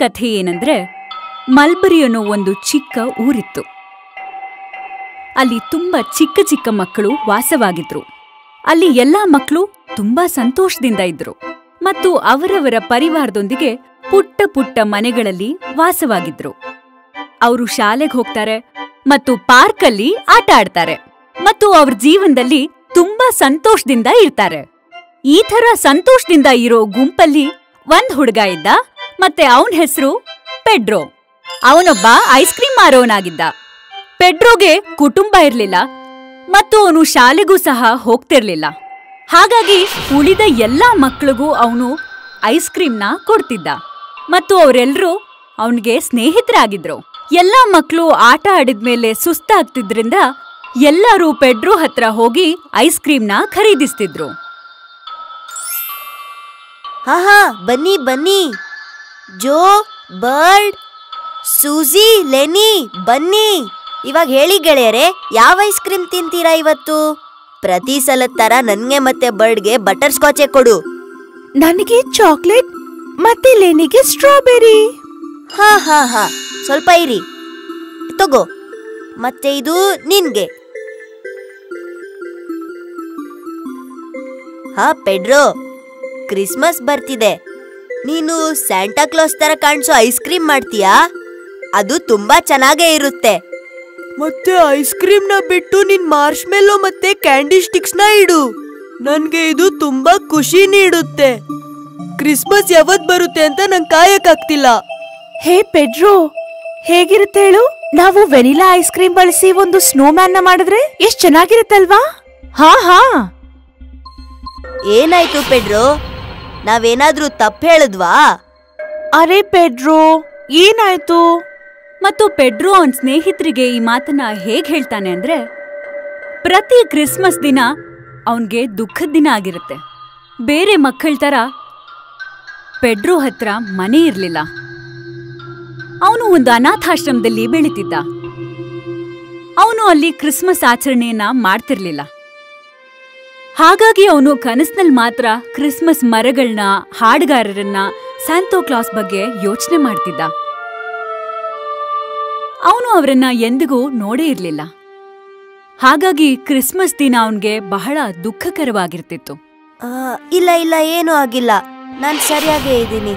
ಕಥೆ ಏನಂದ್ರೆ, ಮಲ್ಬರಿ ಅನ್ನೋ ಒಂದು ಚಿಕ್ಕ ಊರಿತ್ತು. ಅಲ್ಲಿ ತುಂಬಾ ಚಿಕ್ಕ ಚಿಕ್ಕ ಮಕ್ಕಳು ವಾಸವಾಗಿದ್ರು. ಅಲ್ಲಿ ಎಲ್ಲಾ ಮಕ್ಕಳು ತುಂಬಾ ಸಂತೋಷದಿಂದ ಇದ್ರು ಮತ್ತು ಅವರವರ ಪರಿವಾರದೊಂದಿಗೆ ಪುಟ್ಟ ಪುಟ್ಟ ಮನೆಗಳಲ್ಲಿ ವಾಸವಾಗಿದ್ರು. ಅವರು ಶಾಲೆಗೆ ಹೋಗ್ತಾರೆ ಮತ್ತು ಪಾರ್ಕಲ್ಲಿ ಆಟ ಆಡ್ತಾರೆ ಮತ್ತು ಅವ್ರ ಜೀವನದಲ್ಲಿ ತುಂಬಾ ಸಂತೋಷದಿಂದ ಇರ್ತಾರೆ. ಈ ಥರ ಸಂತೋಷದಿಂದ ಇರೋ ಗುಂಪಲ್ಲಿ ಒಂದ್ ಹುಡುಗ ಇದ್ದ ಮತ್ತೆ ಅವನ ಹೆಸರು ಪೆಡ್ರೋ. ಅವನೊಬ್ಬ ಐಸ್ ಕ್ರೀಮ್ ಮಾರೋನಾಗಿದ್ದ. ಪೆಡ್ರೋಗೆ ಕುಟುಂಬ ಇರ್ಲಿಲ್ಲ ಮತ್ತು ಅವನು ಶಾಲೆಗೂ ಸಹ ಹೋಗ್ತಿರ್ಲಿಲ್ಲ. ಹಾಗಾಗಿ ಉಳಿದ ಎಲ್ಲಾ ಮಕ್ಕಳಿಗೂ ಅವನು ಐಸ್ ಕ್ರೀಮ್ನ ಕೊಡ್ತಿದ್ದ ಮತ್ತು ಅವರೆಲ್ಲರೂ ಅವನಿಗೆ ಸ್ನೇಹಿತರಾಗಿದ್ರು. ಎಲ್ಲಾ ಮಕ್ಕಳು ಆಟ ಆಡಿದ್ಮೇಲೆ ಸುಸ್ತಾಗ್ತಿದ್ರಿಂದ ಎಲ್ಲರೂ ಪೆಡ್ರೋ ಹತ್ರ ಹೋಗಿ ಐಸ್ ಕ್ರೀಮ್ನ ಖರೀದಿಸ್ತಿದ್ರು. ಹಾ ಬನ್ನಿ ಬನ್ನಿ, ಜೋ, ಬರ್ಡ್, ಸೂಜಿ, ಲೆನಿ ಬನ್ನಿ. ಇವಾಗ ಹೇಳಿ ಗೆಳೆಯರೆ, ಯಾವ ಐಸ್ ಕ್ರೀಮ್ ತಿಂತೀರಾ ಇವತ್ತು? ಪ್ರತಿ ಸಲದ ತರ ನನ್ಗೆ ಮತ್ತೆ ಬರ್ಡ್ಗೆ ಬಟರ್ ಸ್ಕಾಚೆ ಕೊಡು. ನನಗೆ ಚಾಕ್ಲೇಟ್ ಮತ್ತೆ ಲೆನಿಗೆ ಸ್ಟ್ರಾಬೆರಿ. ಹಾ ಸ್ವಲ್ಪ ಇರಿ, ತಗೋ. ಮತ್ತೆ ಇದು ನಿನ್ಗೆ. ಹಾ ಪೆಡ್ರೋ, ಕ್ರಿಸ್ಮಸ್ ಬರ್ತಿದೆ. ನೀನು ಸ್ಯಾಂಟಾ ಕ್ಲಾಸ್ ತರ ಕಾಣಿಸೋ ಐಸ್ ಕ್ರೀಮ್ ಮಾಡ್ತೀಯಾ? ಅದು ತುಂಬಾ ಚೆನ್ನಾಗೇ ಇರುತ್ತೆ. ಮತ್ತೆ ಐಸ್ ಕ್ರೀಮ್ ನ ಬಿಟ್ಟು ನಿನ್ ಮಾರ್ಷ್ಮೆಲ್ಲೋ ಮತ್ತೆ ಕ್ಯಾಂಡಿ ಸ್ಟಿಕ್ಸ್ ನ ಇಡು. ನನ್ಗೆ ಇದು ತುಂಬಾ ಖುಷಿ ನೀಡುತ್ತೆ. ಕ್ರಿಸ್ಮಸ್ ಯಾವತ್ ಬರುತ್ತೆ ಅಂತ ನಂಗೆ ಕಾಯಕ್ಕಾಗ್ತಿಲ್ಲ. ಹೇ ಪೆಡ್ರೋ, ಹೇಗಿರುತ್ತೆ ಹೇಳು? ನಾವು ವೆನಿಲಾ ಐಸ್ ಕ್ರೀಮ್ ಬಳಸಿ ಒಂದು ಸ್ನೋಮ್ಯಾನ್ ನ ಮಾಡಿದ್ರೆ ಎಷ್ಟ್ ಚೆನ್ನಾಗಿರುತ್ತಲ್ವಾ? ಹಾ. ಏನಾಯ್ತು ಪೆಡ್ರೋ, ನಾವೇನಾದ್ರೂ ತಪ್ಪು ಹೇಳಿದ್ವಾ? ಅರೆ ಪೆಡ್ರೋ, ಏನಾಯ್ತು? ಮತ್ತು ಪೆಡ್ರೋ ಅವನ್ ಸ್ನೇಹಿತರಿಗೆ ಈ ಮಾತನ್ನ ಹೇಗ್ ಹೇಳ್ತಾನೆ ಅಂದ್ರೆ, ಪ್ರತಿ ಕ್ರಿಸ್ಮಸ್ ದಿನ ಅವನ್ಗೆ ದುಃಖದ ದಿನ ಆಗಿರುತ್ತೆ. ಬೇರೆ ಮಕ್ಕಳ ತರ ಪೆಡ್ರೋ ಹತ್ರ ಮನೆ ಇರ್ಲಿಲ್ಲ. ಅವನು ಒಂದು ಅನಾಥಾಶ್ರಮದಲ್ಲಿ ಬೆಳೀತಿದ್ದ. ಅವನು ಅಲ್ಲಿ ಕ್ರಿಸ್ಮಸ್ ಆಚರಣೆಯನ್ನ ಮಾಡ್ತಿರ್ಲಿಲ್ಲ. ಹಾಗಾಗಿ ಅವನು ಕನಸಿನಲ್ಲಿ ಮಾತ್ರ ಕ್ರಿಸ್ಮಸ್ ಮರಗಳನ್ನ, ಹಾಡುಗಾರರನ್ನ, ಸ್ಯಾಂಟಾ ಕ್ಲಾಸ್ ಬಗ್ಗೆ ಯೋಚನೆ ಮಾಡ್ತಿದ್ದ. ಅವನು ಅವರನ್ನ ಎಂದಿಗೂ ನೋಡೇ ಇರ್ಲಿಲ್ಲ. ಹಾಗಾಗಿ ಕ್ರಿಸ್ಮಸ್ ದಿನ ಅವನ್ಗೆ ಬಹಳ ದುಃಖಕರವಾಗಿರ್ತಿತ್ತು. ಇಲ್ಲ ಏನೂ ಆಗಿಲ್ಲ, ನಾನ್ ಸರಿಯಾಗೇ ಇದ್ದೀನಿ.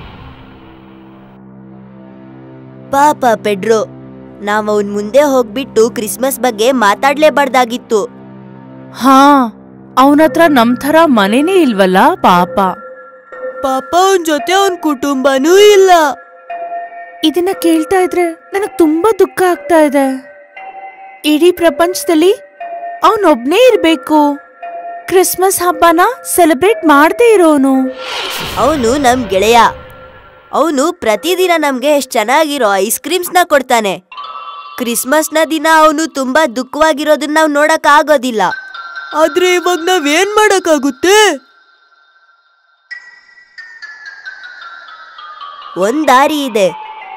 ಪಾಪ ಪೆಡ್ರೋ, ನಾವ್ ಅವನ್ ಮುಂದೆ ಹೋಗ್ಬಿಟ್ಟು ಕ್ರಿಸ್ಮಸ್ ಬಗ್ಗೆ ಮಾತಾಡ್ಲೇಬಾರ್ದಾಗಿತ್ತು. ಹಾ, ಅವನತ್ರ ನಮ್ ಥರ ಮನೆನೇ ಇಲ್ವಲ್ಲ ಪಾಪ. ಅವನ್ ಜೊತೆ ಅವನ್ ಕುಟುಂಬನೂ ಇಲ್ಲ. ಇದನ್ನ ಕೇಳ್ತಾ ಇದ್ರೆ ನನಗ್ ತುಂಬಾ ದುಃಖ ಆಗ್ತಾ ಇದೆ. ಇಡೀ ಪ್ರಪಂಚದಲ್ಲಿ ಅವನೊಬ್ನೇ ಇರ್ಬೇಕು, ಕ್ರಿಸ್ಮಸ್ ಹಬ್ಬನ ಸೆಲೆಬ್ರೇಟ್ ಮಾಡದೇ ಇರೋನು. ಅವನು ನಮ್ ಗೆಳೆಯ. ಅವನು ಪ್ರತಿದಿನ ನಮ್ಗೆ ಎಷ್ಟ್ ಚೆನ್ನಾಗಿರೋ ಐಸ್ ಕ್ರೀಮ್ಸ್ನ ಕೊಡ್ತಾನೆ. ಕ್ರಿಸ್ಮಸ್ನ ದಿನ ಅವನು ತುಂಬಾ ದುಃಖವಾಗಿರೋದನ್ನ ನಾವ್ ನೋಡಕ್ ಆಗೋದಿಲ್ಲ. ಆದ್ರೆ ಇವಾಗ ನಾವೇನ್ ಮಾಡಕ್ಕಾಗುತ್ತೆ? ಒಂದ್ ದಾರಿ ಇದೆ.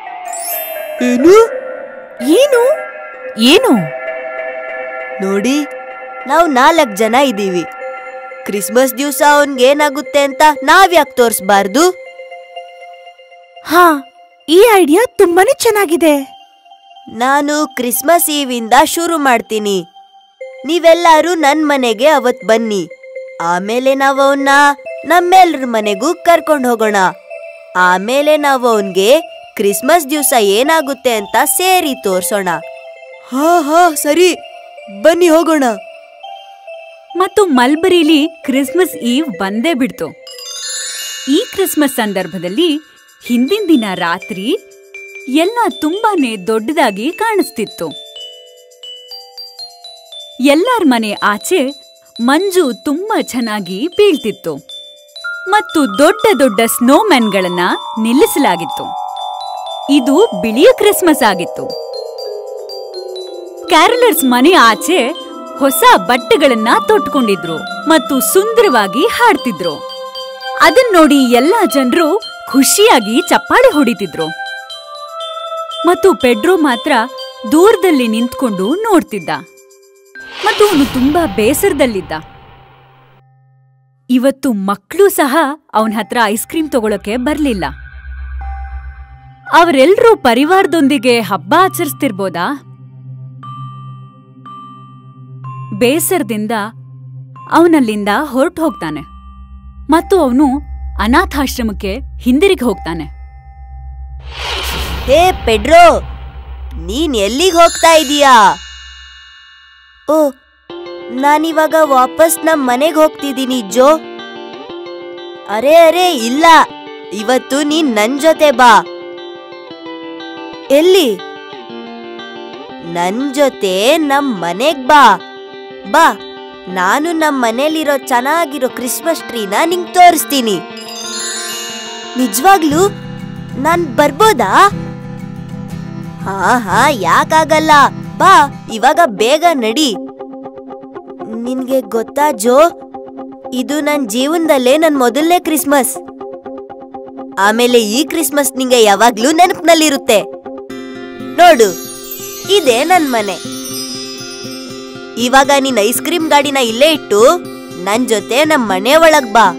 ಏನು? ಏನು? ನೋಡಿ, ನಾವು 4 ಜನ ಇದೀವಿ. ಕ್ರಿಸ್ಮಸ್ ದಿವಸ ಅವನ್ಗೇನಾಗುತ್ತೆ ಅಂತ ನಾವ್ಯಾಕೆ ತೋರಿಸ್ಬಾರ್ದು? ಹಾ, ಈ ಐಡಿಯಾ ತುಂಬಾನೇ ಚೆನ್ನಾಗಿದೆ. ನಾನು ಕ್ರಿಸ್ಮಸ್ ಈವಿಂದ ಶುರು ಮಾಡ್ತೀನಿ. ನೀವೆಲ್ಲರೂ ನನ್ ಮನೆಗೆ ಅವತ್ ಬನ್ನಿ. ಆಮೇಲೆ ನಾವು ಅವನ್ನ ನಮ್ಮೆಲ್ರ ಮನೆಗೂ ಕರ್ಕೊಂಡು ಹೋಗೋಣ. ಆಮೇಲೆ ನಾವು ಅವನ್ಗೆ ಕ್ರಿಸ್ಮಸ್ ದಿವಸ ಏನಾಗುತ್ತೆ ಅಂತ ಸೇರಿ ತೋರ್ಸೋಣ. ಹಾ ಸರಿ, ಬನ್ನಿ ಹೋಗೋಣ. ಮತ್ತು ಮಲ್ಬರಿಲಿ ಕ್ರಿಸ್ಮಸ್ ಈವ್ ಬಂದೇ ಬಿಡ್ತು. ಈ ಕ್ರಿಸ್ಮಸ್ ಸಂದರ್ಭದಲ್ಲಿ ಹಿಂದಿನ ದಿನ ರಾತ್ರಿ ಎಲ್ಲ ತುಂಬಾನೇ ದೊಡ್ಡದಾಗಿ ಕಾಣಿಸ್ತಿತ್ತು. ಎಲ್ಲಾರ ಮನೆ ಆಚೆ ಮಂಜು ತುಂಬಾ ಚೆನ್ನಾಗಿ ಬೀಳ್ತಿತ್ತು ಮತ್ತು ದೊಡ್ಡ ದೊಡ್ಡ ಸ್ನೋಮ್ಯಾನ್ಗಳನ್ನ ನಿಲ್ಲಿಸಲಾಗಿತ್ತು. ಇದು ಬಿಳಿಯ ಕ್ರಿಸ್ಮಸ್ ಆಗಿತ್ತು. ಕ್ಯಾರಲರ್ಸ್ ಮನೆ ಆಚೆ ಹೊಸ ಬಟ್ಟೆಗಳನ್ನ ತೊಟ್ಕೊಂಡಿದ್ರು ಮತ್ತು ಸುಂದರವಾಗಿ ಹಾಡ್ತಿದ್ರು. ಅದನ್ನ ನೋಡಿ ಎಲ್ಲಾ ಜನರು ಖುಷಿಯಾಗಿ ಚಪ್ಪಾಳೆ ಹೊಡಿತಿದ್ರು. ಮತ್ತು ಪೆಡ್ರೋ ಮಾತ್ರ ದೂರದಲ್ಲಿ ನಿಂತ್ಕೊಂಡು ನೋಡ್ತಿದ್ದ ಮತ್ತು ಅವನು ತುಂಬಾ ಬೇಸರದಲ್ಲಿದ್ದ. ಇವತ್ತು ಮಕ್ಕಳು ಸಹ ಅವನ ಹತ್ರ ಐಸ್ ಕ್ರೀಮ್ ತಗೊಳಕ್ಕೆ ಬರ್ಲಿಲ್ಲ. ಅವರೆಲ್ಲರೂ ಪರಿವಾರದೊಂದಿಗೆ ಹಬ್ಬ ಆಚರಿಸ್ತಿರ್ಬೋದಾ? ಬೇಸರದಿಂದ ಅವನಲ್ಲಿಂದ ಹೊರಟು ಹೋಗ್ತಾನೆ ಮತ್ತು ಅವನು ಅನಾಥಾಶ್ರಮಕ್ಕೆ ಹಿಂದಿರುಗಿ ಹೋಗ್ತಾನೆ. ಹೇ ಪೆಡ್ರೋ, ನೀನ್ ಎಲ್ಲಿಗೆ ಹೋಗ್ತಾ ಇದೀಯಾ? ಓ, ನಾನಿವಾಗ ವಾಪಸ್ ನಮ್ ಮನೆಗೆ ಹೋಗ್ತಿದ್ದೀನಿ ಜೋ. ಅರೆ ಅರೆ ಇಲ್ಲ, ಇವತ್ತು ನೀನ್ ನನ್ ಜೊತೆ ಬಾ. ಎಲ್ಲಿ? ನನ್ ಜೊತೆ ನಮ್ ಮನೆಗ್ ಬಾ. ಬಾ, ನಾನು ನಮ್ ಮನೇಲಿರೋ ಚೆನ್ನಾಗಿರೋ ಕ್ರಿಸ್ಮಸ್ ಟ್ರೀನ ನಿಂಗ್ ತೋರಿಸ್ತೀನಿ. ನಿಜವಾಗ್ಲೂ ನಾನ್ ಬರ್ಬೋದಾ? ಹಾ ಯಾಕಾಗಲ್ಲ, ಬಾ, ಇವಾಗ ಬೇಗ ನಡಿ. ನಿನ್ಗೆ ಗೊತ್ತಾ ಜೋ, ಇದು ನನ್ ಜೀವನದಲ್ಲೇ ನನ್ ಮೊದಲನೇ ಕ್ರಿಸ್ಮಸ್. ಆಮೇಲೆ ಈ ಕ್ರಿಸ್ಮಸ್ ನಿಂಗೆ ಯಾವಾಗ್ಲೂ ನೆನಪಿನಲ್ಲಿರುತ್ತೆ. ನೋಡು, ಇದೇ ನನ್ ಮನೆ. ಇವಾಗ ನೀನ್ ಐಸ್ ಕ್ರೀಮ್ ಗಾಡಿನ ಇಲ್ಲೇ ಇಟ್ಟು ನನ್ ಜೊತೆ ನಮ್ ಮನೆ ಒಳಗ್ ಬಾ.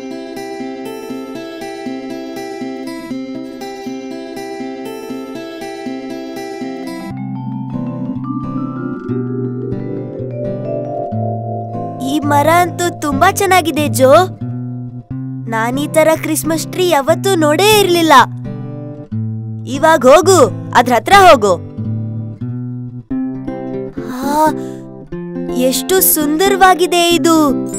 ಈ ಮರ ಅಂತೂ ತುಂಬಾ ಚೆನ್ನಾಗಿದೆ ಜೋ. ನಾನೀ ತರ ಕ್ರಿಸ್ಮಸ್ ಟ್ರೀ ಯಾವತ್ತೂ ನೋಡೇ ಇರ್ಲಿಲ್ಲ. ಇವಾಗ ಹೋಗು, ಅದ್ರ ಹತ್ರ ಹೋಗು. ಎಷ್ಟು ಸುಂದರವಾಗಿದೆ ಇದು.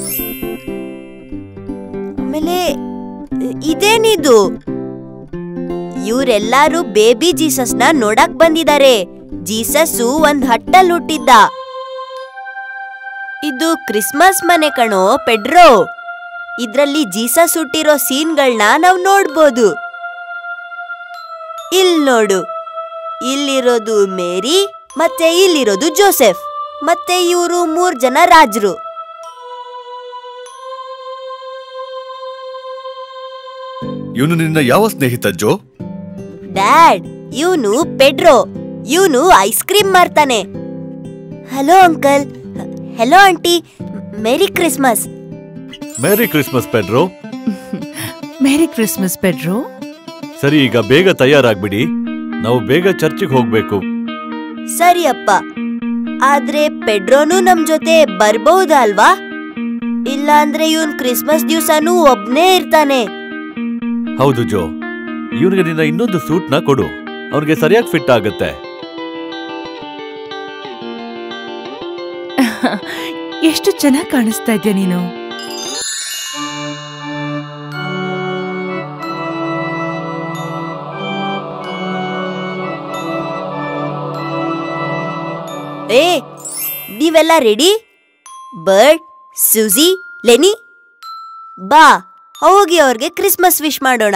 ಆಮೇಲೆ ಇದೇನಿದು? ಇವರೆಲ್ಲರೂ ಬೇಬಿ ಜೀಸಸ್ನ ನೋಡಕ್ ಬಂದಿದ್ದಾರೆ. ಜೀಸಸ್ಸು ಒಂದ್ ಹಟ್ಟಲ್ ಹುಟ್ಟಿದ್ದ. ಇದು ಕ್ರಿಸ್ಮಸ್ ಮನೆ ಕಣೋ ಪೆಡ್ರೋ. ಇದ್ರಲ್ಲಿ ಜೀಸಸ್ ಹುಟ್ಟಿರೋ ಸೀನ್ಗಳನ್ನ ನಾವ್ ನೋಡ್ಬೋದು. ಇಲ್ ನೋಡು, ಇಲ್ಲಿರೋದು ಮೇರಿ, ಮತ್ತೆ ಇಲ್ಲಿರೋದು ಜೋಸೆಫ್, ಮತ್ತೆ ಇವರು 3 ಜನ ರಾಜರು. ಇವನು ನಿನ್ನ ಯಾವ ಸ್ನೇಹಿತ ಜೋ? ಡ್ಯಾಡ್, ಇವನು ಪೆಡ್ರೋ. ಇವನು ಐಸ್ ಕ್ರೀಮ್ ಮಾರ್ತಾನೆ. Hello uncle. Hello aunty. Merry Christmas. Merry Christmas Pedro. Merry Christmas Pedro. ಸರಿ, ಈಗ ಬೇಗ ತಯಾರಾಗ್ಬಿಡಿ, ನಾವು ಬೇಗ ಚರ್ಚಿಗೆ ಹೋಗ್ಬೇಕು. ಸರಿ ಅಪ್ಪ. ಆದ್ರೆ ಪೆಡ್ರೋನು ನಮ್ ಜೊತೆ ಬರ್ಬಹುದಾ ಅಲ್ವಾ? ಇಲ್ಲ ಅಂದ್ರೆ ಇವನ್ ಕ್ರಿಸ್ಮಸ್ ದಿವ್ಸನೂ ಒಬ್ನೇ ಇರ್ತಾನೆ. ಹೌದು ಜೋ, ಇವನಿಗೆ ನಿನ್ನ ಇನ್ನೊಂದು ಸೂಟ್ನ ಕೊಡು, ಅವ್ರಿಗೆ ಸರಿಯಾಗಿ ಫಿಟ್ ಆಗುತ್ತೆ. ಎಷ್ಟು ಚೆನ್ನಾಗಿ ಕಾಣಿಸ್ತಾ ಇದ್ಯಾ ನೀನು. ಏ, ನೀವೆಲ್ಲ ರೆಡಿ? ಬರ್ಡ್, ಸೂಜಿ, ಲೆನಿ, ಬಾ ಹೋಗಿ ಅವ್ರಿಗೆ ಕ್ರಿಸ್ಮಸ್ ವಿಶ್ ಮಾಡೋಣ.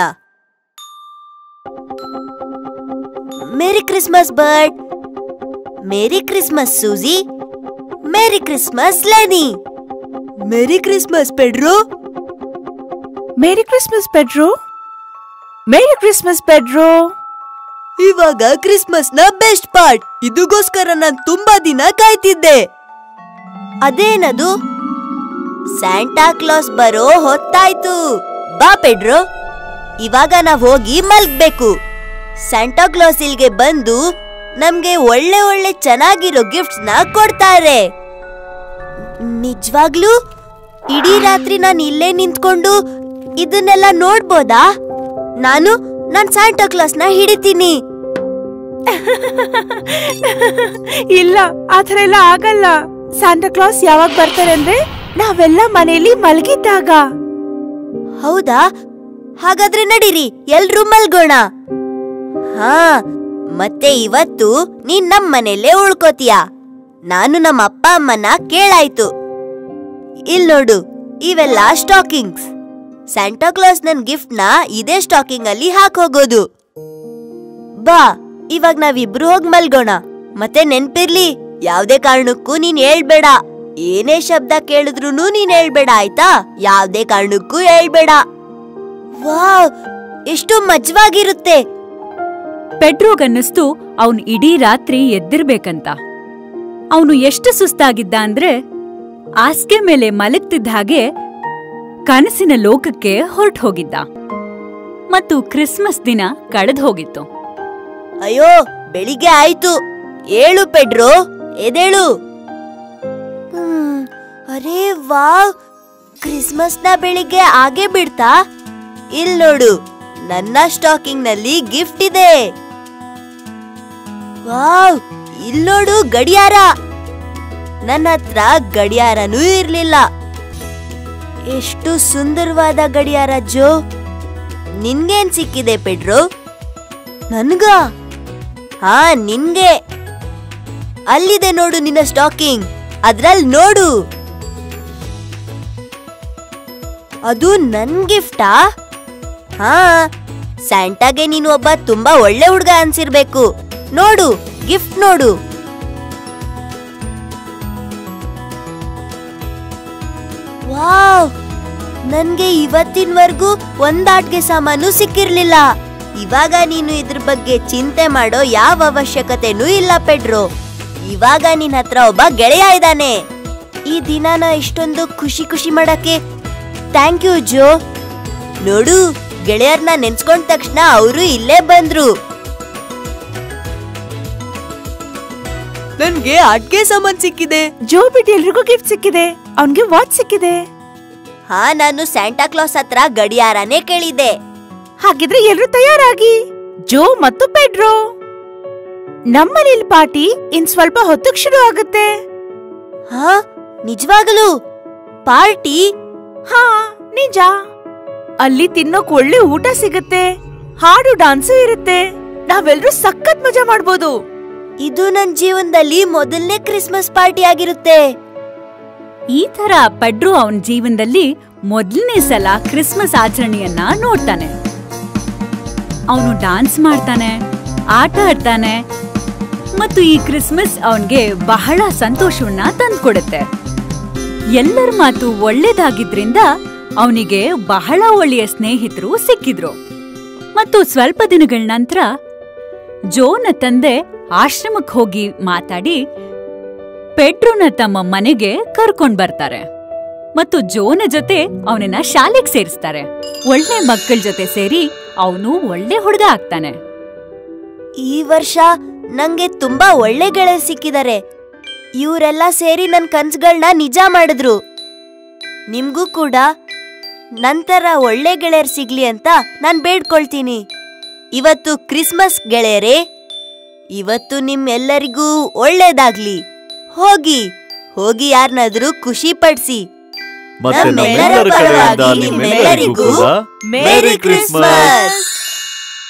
Merry Christmas bird, merry Christmas Suzy, merry Christmas Lenny. Merry Christmas Pedro. Merry Christmas Pedro. Merry Christmas Pedro. ಇವಾಗ ಕ್ರಿಸ್ಮಸ್ ನ ಬೆಸ್ಟ್ ಪಾರ್ಟ್. ಇದಕ್ಕೋಸ್ಕರ ನಾನ್ ತುಂಬಾ ದಿನ ಕಾಯ್ತಿದ್ದೆ. ಅದೇನದು? ಸ್ಯಾಂಟಾ ಕ್ಲಾಸ್ ಬರೋ ಹೊತ್ತಾಯ್ತು. ಬಾ ಪೆಡ್ರೋ, ಇವಾಗ ನಾವ್ ಹೋಗಿ ಮಲ್ಗ್ಬೇಕು. ಸ್ಯಾಂಟಾ ಕ್ಲಾಸ್ ಇಲ್ಗೆ ಬಂದು ನಮ್ಗೆ ಒಳ್ಳೆ ಒಳ್ಳೆ ಚೆನ್ನಾಗಿರೋ ಗಿಫ್ಟ್ಸ್ ನ ಕೊಡ್ತಾರೆ. ನಿಜವಾಗ್ಲೂ ಇಡೀ ರಾತ್ರಿ ನಾನು ಇಲ್ಲೇ ನಿಂತ್ಕೊಂಡು ಇದನ್ನೆಲ್ಲ ನೋಡ್ಬೋದಾ? ನಾನ್ ಸ್ಯಾಂಟಾ ಕ್ಲಾಸ್ ನ ಹಿಡಿತೀನಿ. ಇಲ್ಲ, ಆತರ ಎಲ್ಲ ಆಗಲ್ಲ. ಸ್ಯಾಂಟಾ ಕ್ಲಾಸ್ ಯಾವಾಗ ಬರ್ತಾರೆ ಅಂದ್ರೆ ನಾವೆಲ್ಲ ಮನೆಯಲ್ಲಿ ಮಲಗಿದ್ದಾಗ. ಹೌದಾ? ಹಾಗಾದ್ರೆ ನಡೀರಿ, ಎಲ್ರೂ ಮಲ್ಗೋಣ. ಹಾ, ಮತ್ತೆ ಇವತ್ತು ನೀನ್ ನಮ್ ಮನೆಯಲ್ಲೇ ಉಳ್ಕೋತೀಯ. ನಾನು ನಮ್ಮ ಅಪ್ಪ ಅಮ್ಮನ ಕೇಳಾಯ್ತು. ಇಲ್ ನೋಡು, ಇವೆಲ್ಲ ಸ್ಟಾಕಿಂಗ್ಸ್. ಸ್ಯಾಂಟಾ ಕ್ಲಾಸ್ ನನ್ ಗಿಫ್ಟ್ ನ ಇದೇ ಸ್ಟಾಕಿಂಗ್ ಅಲ್ಲಿ ಹಾಕೋಗೋದು. ಬಾ, ಇವಾಗ ನಾವಿಬ್ರು ಹೋಗಿ ಮಲ್ಗೋಣ. ಮತ್ತೆ ನೆನ್ಪಿರ್ಲಿ, ಯಾವ್ದೇ ಕಾರಣಕ್ಕೂ ನೀನ್ ಹೇಳ್ಬೇಡ. ಏನೇ ಶಬ್ದ ಕೇಳಿದ್ರುನು ನೀನ್ ಹೇಳ್ಬೇಡ, ಆಯ್ತಾ? ಯಾವ್ದೇ ಕಾರಣಕ್ಕೂ ಹೇಳ್ಬೇಡ. ವಾವ್, ಎಷ್ಟು ಮಜವಾಗಿರುತ್ತೆ. ಪೆಡ್ರೋಗನ್ನಿಸ್ತು ಅವನು ಇಡೀ ರಾತ್ರಿ ಎದ್ದಿರ್ಬೇಕಂತ. ಅವನು ಎಷ್ಟು ಸುಸ್ತಾಗಿದ್ದ ಅಂದ್ರೆ ಹಾಸಿಗೆ ಮೇಲೆ ಮಲಗ್ತಿದ್ದ ಹಾಗೆ ಕನಸಿನ ಲೋಕಕ್ಕೆ ಹೊರಟು ಹೋಗಿದ್ದ. ಮತ್ತು ಕ್ರಿಸ್ಮಸ್ ದಿನ ಕಳೆದು ಹೋಗಿತ್ತು. ಅಯ್ಯೋ ಬೆಳಿಗ್ಗೆ ಆಯ್ತು. ಏಳು ಪೆಡ್ರೋ, ಎದೇಳು. ಅರೇ ವಾವ್, ಕ್ರಿಸ್ಮಸ್ನ ಬೆಳಿಗ್ಗೆ ಆಗೇ ಬಿಡ್ತಾ? ಇಲ್ ನೋಡು, ನನ್ನ ಸ್ಟಾಕಿಂಗ್ ನಲ್ಲಿ ಗಿಫ್ಟ್ ಇದೆ. ವಾವ್, ಇಲ್ ನೋಡು ಗಡಿಯಾರ. ನನ್ನ ಹತ್ರ ಗಡಿಯಾರನೂ ಇರ್ಲಿಲ್ಲ. ಎಷ್ಟು ಸುಂದರವಾದ ಗಡಿಯಾರ ಜೋ. ನಿನ್ಗೇನ್ ಸಿಕ್ಕಿದೆ ಪೆಡ್ರೋ? ನನ್ಗ? ಹಾ, ನಿನ್ಗೆ. ಅಲ್ಲಿದೆ ನೋಡು ನಿನ್ನ ಸ್ಟಾಕಿಂಗ್, ಅದ್ರಲ್ಲಿ ನೋಡು. ಅದು ನನ್ ಗಿಫ್ಟಾ? ಹಾ, ಸ್ಯಾಂಟಾಗೆ ನೀನು ಒಬ್ಬ ತುಂಬಾ ಒಳ್ಳೆ ಹುಡುಗ ಅನ್ಸಿರ್ಬೇಕು. ನೋಡು, ಗಿಫ್ಟ್ ನೋಡು. ವಾವ್, ನನ್ಗೆ ಇವತ್ತಿನವರೆಗೂ ಒಂದ್ ಆಟ್ಗೆ ಸಾಮಾನು ಸಿಕ್ಕಿರ್ಲಿಲ್ಲ. ಇವಾಗ ನೀನು ಇದ್ರ ಬಗ್ಗೆ ಚಿಂತೆ ಮಾಡೋ ಯಾವ ಅವಶ್ಯಕತೆನೂ ಇಲ್ಲ ಪೆಡ್ರೋ. ಇವಾಗ ನಿನ್ ಹತ್ರ ಒಬ್ಬ ಗೆಳೆಯ ಇದ್ದಾನೆ. ಈ ದಿನಾನ ಇಷ್ಟೊಂದು ಖುಷಿ ಮಾಡಕ್ಕೆ ಥ್ಯಾಂಕ್ ಯು ಜೋ. ನೋಡು, ಗೆಳೆಯರ್ನ ನೆನ್ಸ್ಕೊಂಡ ತಕ್ಷಣ ಅವರು ಇಲ್ಲೇ ಬಂದ್ರು. ನನ್ಗೆ ಅಡ್ಗೆ ಸಾಮಾನ್ ಸಿಕ್ಕಿದೆ. ಜೋ ಬಿಟ್ಟು ಎಲ್ರಿಗೂ ಗಿಫ್ಟ್ ಸಿಕ್ಕಿದೆ. ಅವನ್ಗೆ ವಾಚ್ ಸಿಕ್ಕಿದೆ. ಹಾ, ನಾನು ಸ್ಯಾಂಟಾ ಕ್ಲಾಸ್ ಹತ್ರ ಗಡಿಯಾರನೇ ಕೇಳಿದೆ. ಹಾಗಿದ್ರೆ ಎಲ್ರು ತಯಾರಾಗಿ. ಜೋ ಮತ್ತು ಪೆಡ್ರೋ, ನಮ್ಮನೇಲಿ ಪಾರ್ಟಿ ಇನ್ ಸ್ವಲ್ಪ ಹೊತ್ತಿಗೆ ಶುರು ಆಗುತ್ತೆ. ಹಾ, ನಿಜವಾಗಲೂ ಪಾರ್ಟಿ? ಹಾ, ನಿಜ. ಅಲ್ಲಿ ತಿನ್ನೋಕ್ ಒಳ್ಳೆ ಊಟ ಸಿಗುತ್ತೆ, ಹಾಡು ಡಾನ್ಸು ಇರುತ್ತೆ. ನಾವೆಲ್ರೂ ಸಖತ್ ಮಜಾ ಮಾಡ್ಬೋದು. ಇದು ನನ್ ಜೀವನದಲ್ಲಿ ಮೊದಲನೇ ಕ್ರಿಸ್ಮಸ್ ಪಾರ್ಟಿ ಆಗಿರುತ್ತೆ. ಈ ತರ ಪೆಡ್ರೋ ಅವನ ಜೀವನದಲ್ಲಿ ಮೊದಲನೇ ಸಲ ಕ್ರಿಸ್ಮಸ್ ಆಚರಣೆಯನ್ನ ನೋಡ್ತಾನೆ. ಅವನು ಡಾನ್ಸ್ ಮಾಡ್ತಾನೆ, ಆಟ ಆಡ್ತಾನೆ, ಮತ್ತು ಈ ಕ್ರಿಸ್ಮಸ್ ಅವನ್ಗೆ ಬಹಳ ಸಂತೋಷವನ್ನ ತಂದ್ಕೊಡುತ್ತೆ. ಎಲ್ಲರ ಮಾತು ಒಳ್ಳೇದಾಗಿದ್ರಿಂದ ಅವನಿಗೆ ಬಹಳ ಒಳ್ಳೆಯ ಸ್ನೇಹಿತರು ಸಿಕ್ಕಿದ್ರು. ಮತ್ತು ಸ್ವಲ್ಪ ದಿನಗಳ ನಂತರ ಜೋನ ತಂದೆ ಆಶ್ರಮಕ್ಕೆ ಹೋಗಿ ಮಾತಾಡಿ ಪೆಡ್ರೋನ ತಮ್ಮ ಮನೆಗೆ ಕರ್ಕೊಂಡ್ ಬರ್ತಾರೆ ಮತ್ತು ಜೋನ ಜೊತೆ ಅವನನ್ನ ಶಾಲೆಗೆ ಸೇರಿಸ್ತಾರೆ. ಒಳ್ಳೆ ಮಕ್ಕಳ ಜೊತೆ ಸೇರಿ ಅವನು ಒಳ್ಳೆ ಹುಡುಗ ಆಗ್ತಾನೆ. ಈ ವರ್ಷ ನಂಗೆ ತುಂಬಾ ಒಳ್ಳೆ ಗೆಳೆಯ ಸಿಕ್ಕಿದ್ದಾರೆ. ಇವರೆಲ್ಲ ಸೇರಿ ನನ್ ಕನ್ಸುಗಳನ್ನ ನಿಜ ಮಾಡಿದ್ರು. ನಿಮ್ಗೂ ಕೂಡ ನಂತರ ಒಳ್ಳೆ ಗೆಳೆಯರ್ ಸಿಗ್ಲಿ ಅಂತ ನಾನ್ ಬೇಡ್ಕೊಳ್ತೀನಿ. ಇವತ್ತು ಕ್ರಿಸ್ಮಸ್ ಗೆಳೆಯರೇ. ಇವತ್ತು ನಿಮ್ಮೆಲ್ಲರಿಗೂ ಒಳ್ಳೇದಾಗ್ಲಿ. ಹೋಗಿ ಹೋಗಿ ಯಾರನ್ನಾದ್ರೂ ಖುಷಿ ಪಡಿಸಿ. ಮತ್ತೆ ನಮ್ಮೆಲ್ಲರ ಕಡೆಯಿಂದ ನಿಮ್ಮೆಲ್ಲರಿಗೂ ಮೇರಿ ಕ್ರಿಸ್ಮಸ್.